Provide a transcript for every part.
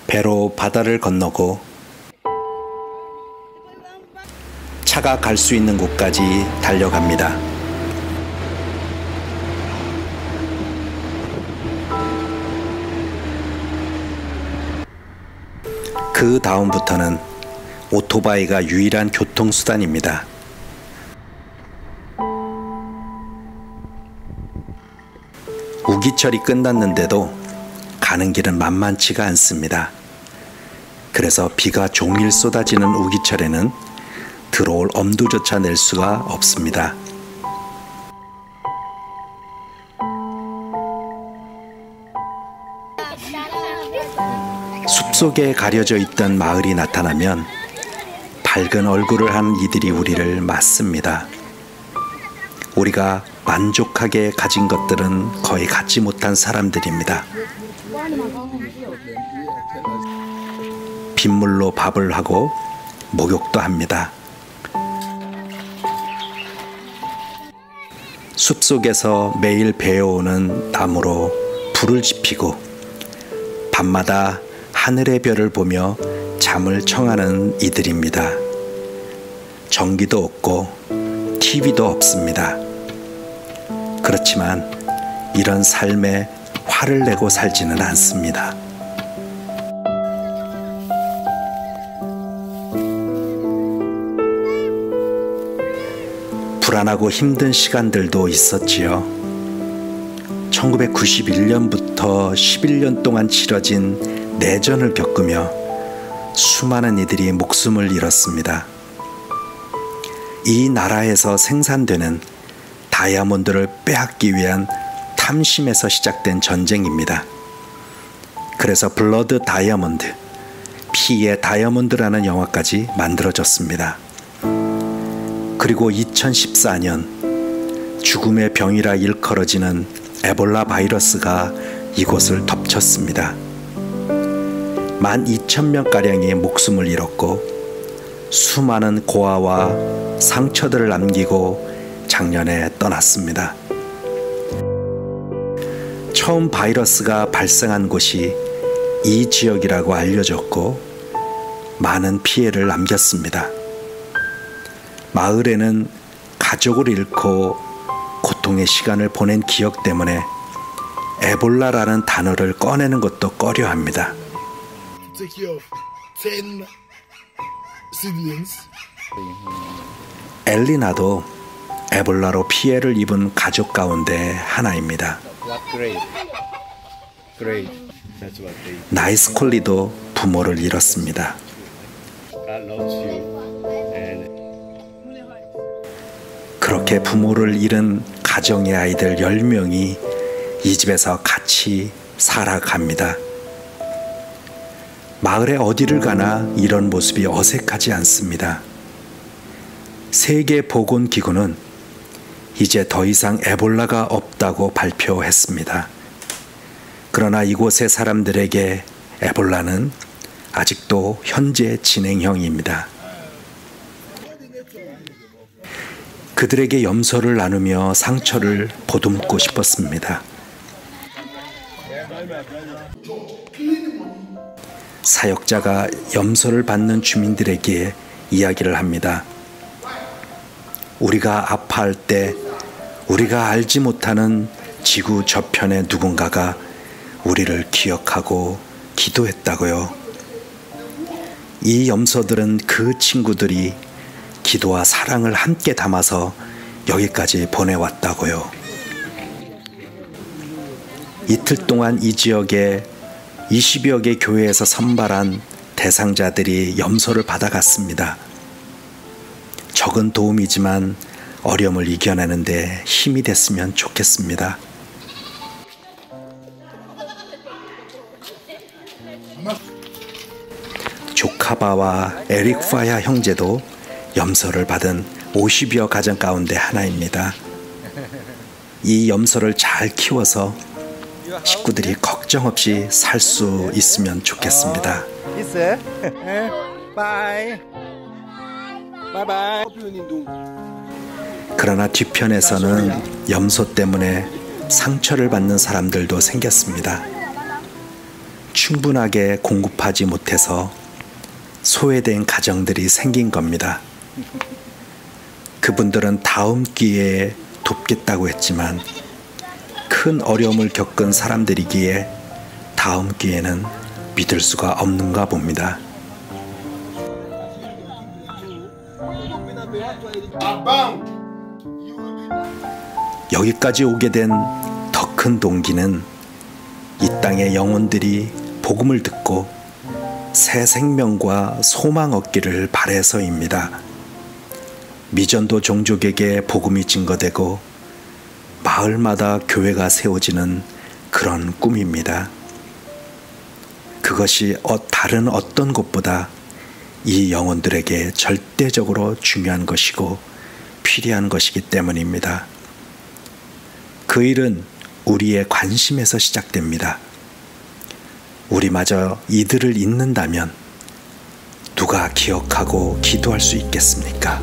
배로 바다를 건너고 차가 갈 수 있는 곳까지 달려갑니다. 그 다음부터는 오토바이가 유일한 교통수단입니다. 우기철이 끝났는데도 가는 길은 만만치가 않습니다. 그래서 비가 종일 쏟아지는 우기철에는 들어올 엄두조차 낼 수가 없습니다. 숲속에 가려져 있던 마을이 나타나면 밝은 얼굴을 한 이들이 우리를 맞습니다. 우리가 만족하게 가진 것들은 거의 갖지 못한 사람들입니다. 빗물로 밥을 하고 목욕도 합니다. 숲속에서 매일 베어오는 나무로 불을 지피고 밤마다 하늘의 별을 보며 잠을 청하는 이들입니다. 전기도 없고 TV도 없습니다. 그렇지만 이런 삶에 화를 내고 살지는 않습니다. 불안하고 힘든 시간들도 있었지요. 1991년부터 11년 동안 치러진 내전을 겪으며 수많은 이들이 목숨을 잃었습니다. 이 나라에서 생산되는 다이아몬드를 빼앗기 위한 탐심에서 시작된 전쟁입니다. 그래서 블러드 다이아몬드, 피의 다이아몬드라는 영화까지 만들어졌습니다. 그리고 2014년 죽음의 병이라 일컬어지는 에볼라 바이러스가 이곳을 덮쳤습니다. 12,000명가량이 목숨을 잃었고 수많은 고아와 상처들을 남기고 작년에 떠났습니다. 처음 바이러스가 발생한 곳이 이 지역이라고 알려졌고 많은 피해를 남겼습니다. 마을에는 가족을 잃고 고통의 시간을 보낸 기억 때문에 에볼라라는 단어를 꺼내는 것도 꺼려합니다. 엘리나도 에볼라로 피해를 입은 가족 가운데 하나입니다. 나이스 콜리도 부모를 잃었습니다. 그렇게 부모를 잃은 가정의 아이들 10명이 이 집에서 같이 살아갑니다. 마을의 어디를 가나 이런 모습이 어색하지 않습니다. 세계보건기구는 이제 더 이상 에볼라가 없다고 발표했습니다. 그러나 이곳의 사람들에게 에볼라는 아직도 현재 진행형입니다. 그들에게 염소를 나누며 상처를 보듬고 싶었습니다. 사역자가 염소를 받는 주민들에게 이야기를 합니다. 우리가 아파할 때 우리가 알지 못하는 지구 저편의 누군가가 우리를 기억하고 기도했다고요. 이 염소들은 그 친구들이 기도와 사랑을 함께 담아서 여기까지 보내왔다고요. 이틀 동안 이 지역에 20여 개 교회에서 선발한 대상자들이 염소를 받아갔습니다. 적은 도움이지만 어려움을 이겨내는데 힘이 됐으면 좋겠습니다. 조카바와 에릭파야 형제도 염소를 받은 50여 가정 가운데 하나입니다. 이 염소를 잘 키워서 식구들이 걱정 없이 살 수 있으면 좋겠습니다. 그러나 뒤편에서는 염소 때문에 상처를 받는 사람들도 생겼습니다. 충분하게 공급하지 못해서 소외된 가정들이 생긴 겁니다. 그분들은 다음 기회에 돕겠다고 했지만 큰 어려움을 겪은 사람들이기에 다음 기회는 믿을 수가 없는가 봅니다. 여기까지 오게 된 더 큰 동기는 이 땅의 영혼들이 복음을 듣고 새 생명과 소망 얻기를 바라서입니다. 미전도 종족에게 복음이 증거되고 마을마다 교회가 세워지는 그런 꿈입니다. 그것이 다른 어떤 곳보다 이 영혼들에게 절대적으로 중요한 것이고 필요한 것이기 때문입니다. 그 일은 우리의 관심에서 시작됩니다. 우리마저 이들을 잊는다면 누가 기억하고 기도할 수 있겠습니까?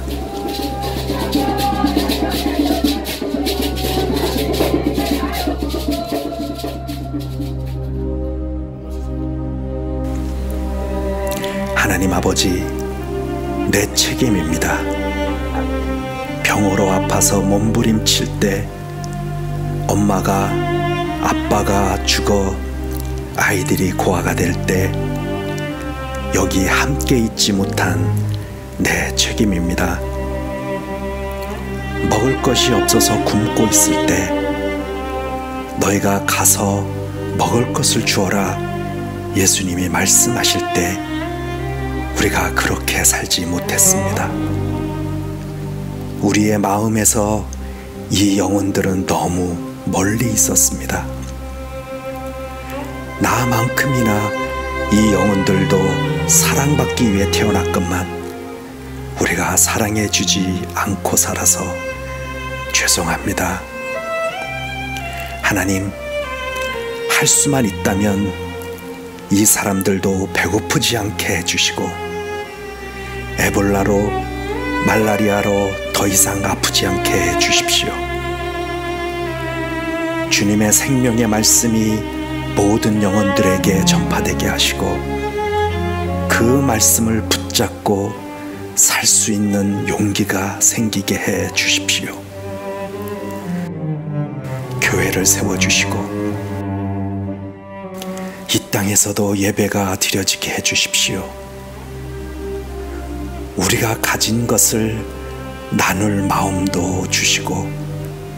하나님 아버지, 내 책임입니다. 병으로 아파서 몸부림칠 때 엄마가 아빠가 죽어 아이들이 고아가 될 때 여기 함께 있지 못한 내 책임입니다. 먹을 것이 없어서 굶고 있을 때 너희가 가서 먹을 것을 주어라 예수님이 말씀하실 때 우리가 그렇게 살지 못했습니다. 우리의 마음에서 이 영혼들은 너무 멀리 있었습니다. 나만큼이나 이 영혼들도 사랑받기 위해 태어났건만 우리가 사랑해 주지 않고 살아서 죄송합니다. 하나님, 할 수만 있다면 이 사람들도 배고프지 않게 해주시고 에볼라로 말라리아로 더 이상 아프지 않게 해주십시오. 주님의 생명의 말씀이 모든 영혼들에게 전파되게 하시고 그 말씀을 붙잡고 살 수 있는 용기가 생기게 해 주십시오. 교회를 세워주시고 이 땅에서도 예배가 드려지게 해 주십시오. 우리가 가진 것을 나눌 마음도 주시고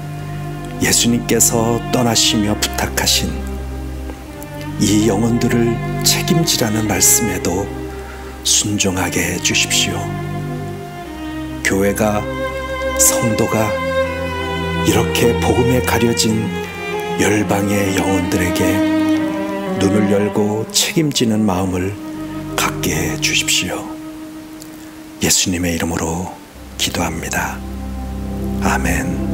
예수님께서 떠나시며 부탁하신 이 영혼들을 책임지라는 말씀에도 순종하게 해 주십시오. 교회가, 성도가 이렇게 복음에 가려진 열방의 영혼들에게 눈을 열고 책임지는 마음을 갖게 해 주십시오. 예수님의 이름으로 기도합니다. 아멘.